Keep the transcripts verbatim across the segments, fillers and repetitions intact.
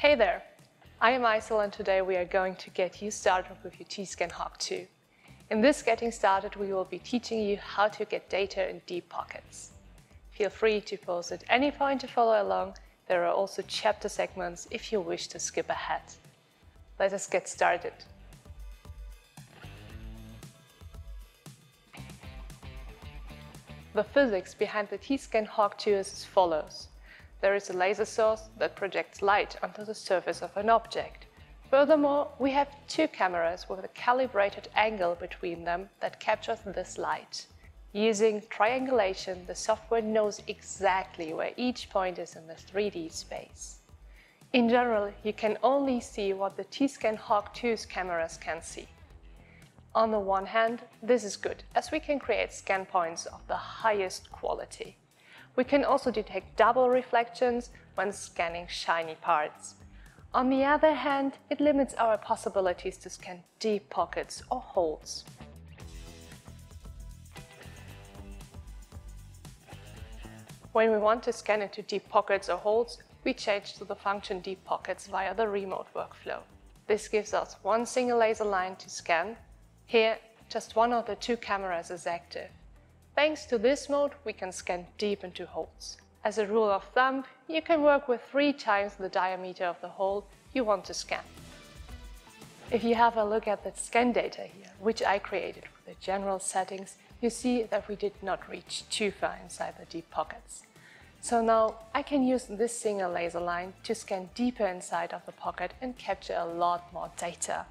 Hey there, I am Aisel and today we are going to get you started with your T-SCAN Hawk two. In this Getting Started we will be teaching you how to get data in deep pockets. Feel free to pause at any point to follow along. There are also chapter segments if you wish to skip ahead. Let us get started. The physics behind the T-SCAN Hawk two is as follows. There is a laser source that projects light onto the surface of an object. Furthermore, we have two cameras with a calibrated angle between them that captures this light. Using triangulation, the software knows exactly where each point is in the three D space. In general, you can only see what the T-SCAN Hawk two's cameras can see. On the one hand, this is good, as we can create scan points of the highest quality. We can also detect double reflections when scanning shiny parts. On the other hand, it limits our possibilities to scan deep pockets or holes. When we want to scan into deep pockets or holes, we change to the function deep pockets via the remote workflow. This gives us one single laser line to scan. Here, just one of the two cameras is active. Thanks to this mode, we can scan deep into holes. As a rule of thumb, you can work with three times the diameter of the hole you want to scan. If you have a look at the scan data here, which I created with the general settings, you see that we did not reach too far inside the deep pockets. So now I can use this single laser line to scan deeper inside of the pocket and capture a lot more data.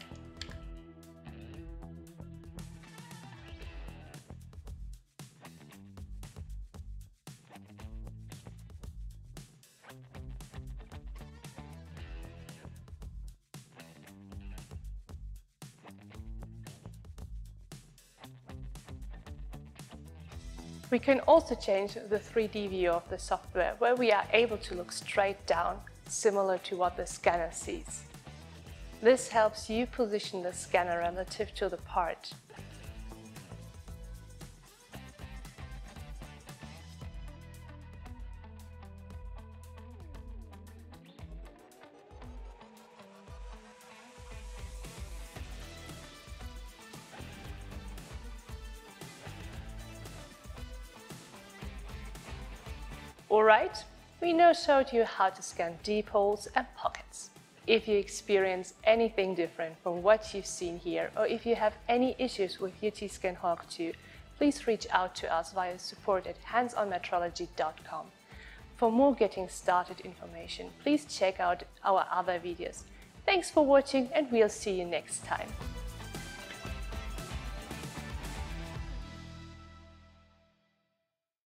We can also change the three D view of the software, where we are able to look straight down, similar to what the scanner sees. This helps you position the scanner relative to the part. Alright, we now showed you how to scan deep holes and pockets. If you experience anything different from what you've seen here, or if you have any issues with your T-SCAN Hawk two, please reach out to us via support at hands on metrology dot com. For more getting started information, please check out our other videos. Thanks for watching and we'll see you next time.